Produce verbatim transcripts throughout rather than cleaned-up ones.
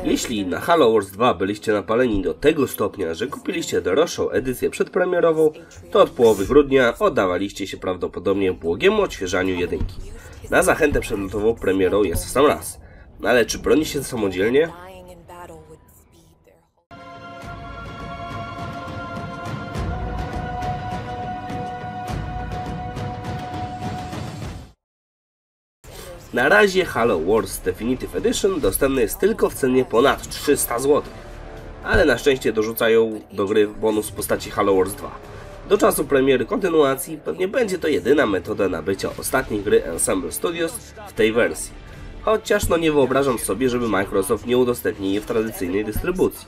Jeśli na Halo Wars dwa byliście napaleni do tego stopnia, że kupiliście droższą edycję przedpremierową, to od połowy grudnia oddawaliście się prawdopodobnie błogiemu odświeżaniu jedynki. Na zachętę przed lutową premierą jest w sam raz. Ale czy broni się samodzielnie? Na razie Halo Wars Definitive Edition dostępny jest tylko w cenie ponad trzysta złotych, ale na szczęście dorzucają do gry bonus w postaci Halo Wars dwa. Do czasu premiery kontynuacji pewnie będzie to jedyna metoda nabycia ostatniej gry Ensemble Studios w tej wersji, chociaż no nie wyobrażam sobie, żeby Microsoft nie udostępnił jej w tradycyjnej dystrybucji.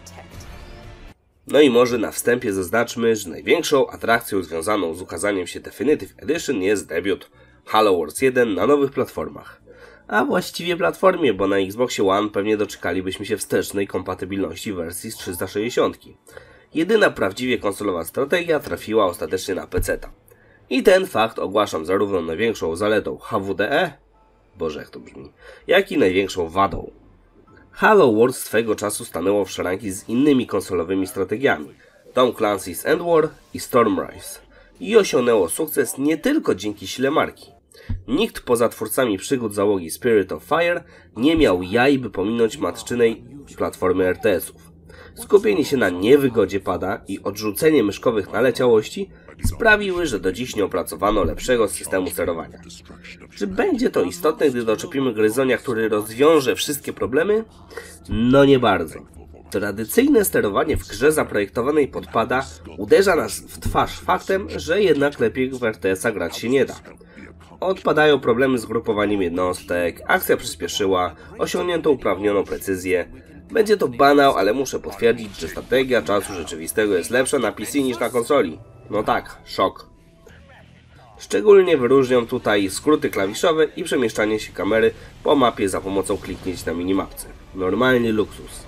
No i może na wstępie zaznaczmy, że największą atrakcją związaną z ukazaniem się Definitive Edition jest debiut Halo Wars jeden na nowych platformach. A właściwie platformie, bo na Xboxie One pewnie doczekalibyśmy się wstecznej kompatybilności wersji z trzysta sześćdziesiąt. Jedyna prawdziwie konsolowa strategia trafiła ostatecznie na peceta. I ten fakt ogłaszam zarówno największą zaletą H W D E, boże jak to brzmi, jak i największą wadą. Halo Wars swego czasu stanęło w szranki z innymi konsolowymi strategiami, Tom Clancy's End War i Stormrise, i osiągnęło sukces nie tylko dzięki sile marki. Nikt poza twórcami przygód załogi Spirit of Fire nie miał jaj, by pominąć matczynej platformy R T S-ów. Skupienie się na niewygodzie pada i odrzucenie myszkowych naleciałości sprawiły, że do dziś nie opracowano lepszego systemu sterowania. Czy będzie to istotne, gdy doczepimy gryzonia, który rozwiąże wszystkie problemy? No nie bardzo. Tradycyjne sterowanie w grze zaprojektowanej pod pada uderza nas w twarz faktem, że jednak lepiej w R T S-a grać się nie da. Odpadają problemy z grupowaniem jednostek, akcja przyspieszyła, osiągnięto uprawnioną precyzję. Będzie to banał, ale muszę potwierdzić, że strategia czasu rzeczywistego jest lepsza na P C niż na konsoli. No tak, szok. Szczególnie wyróżnią tutaj skróty klawiszowe i przemieszczanie się kamery po mapie za pomocą kliknięć na minimapce. Normalny luksus.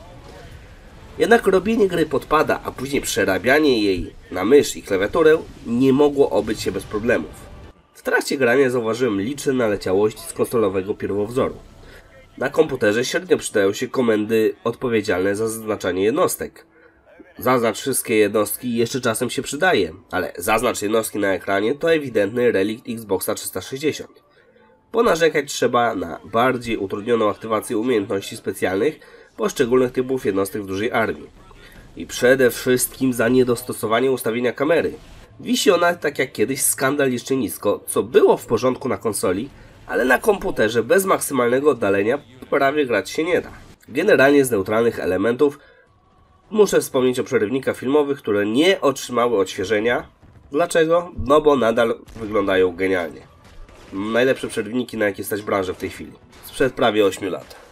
Jednak robienie gry pod pada, a później przerabianie jej na mysz i klawiaturę nie mogło obyć się bez problemów. W trakcie grania zauważyłem liczne naleciałości z konsolowego pierwowzoru. Na komputerze średnio przydają się komendy odpowiedzialne za zaznaczanie jednostek. Zaznacz wszystkie jednostki jeszcze czasem się przydaje, ale zaznacz jednostki na ekranie to ewidentny relikt Xboxa trzysta sześćdziesiąt. Ponarzekać trzeba na bardziej utrudnioną aktywację umiejętności specjalnych poszczególnych typów jednostek w dużej armii. I przede wszystkim za niedostosowanie ustawienia kamery. Wisi ona tak jak kiedyś skandalicznie nisko, co było w porządku na konsoli, ale na komputerze bez maksymalnego oddalenia prawie grać się nie da. Generalnie z neutralnych elementów muszę wspomnieć o przerywnikach filmowych, które nie otrzymały odświeżenia. Dlaczego? No bo nadal wyglądają genialnie. Najlepsze przerywniki, na jakie stać branżę w tej chwili. Sprzed prawie ośmiu lat.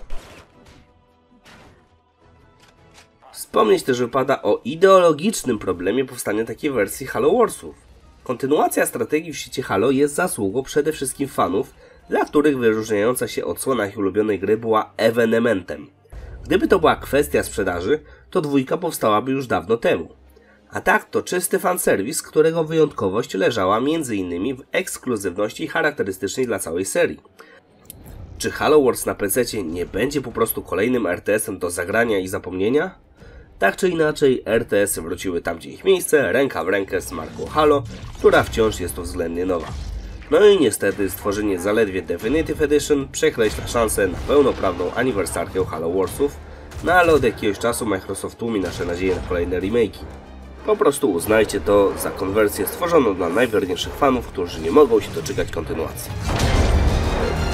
Wspomnieć też wypada o ideologicznym problemie powstania takiej wersji Halo Warsów. Kontynuacja strategii w świecie Halo jest zasługą przede wszystkim fanów, dla których wyróżniająca się odsłona ich ulubionej gry była ewenementem. Gdyby to była kwestia sprzedaży, to dwójka powstałaby już dawno temu. A tak to czysty fanserwis, którego wyjątkowość leżała między innymi w ekskluzywności charakterystycznej dla całej serii. Czy Halo Wars na pececie nie będzie po prostu kolejnym R T S-em do zagrania i zapomnienia? Tak czy inaczej, R T S-y wróciły tam, gdzie ich miejsce, ręka w rękę z marką Halo, która wciąż jest to względnie nowa. No i niestety stworzenie zaledwie Definitive Edition przekreśla szansę na pełnoprawną aniversarkę Halo Warsów, no ale od jakiegoś czasu Microsoft tłumi nasze nadzieje na kolejne remake'i. Po prostu uznajcie to za konwersję stworzoną dla najwierniejszych fanów, którzy nie mogą się doczekać kontynuacji.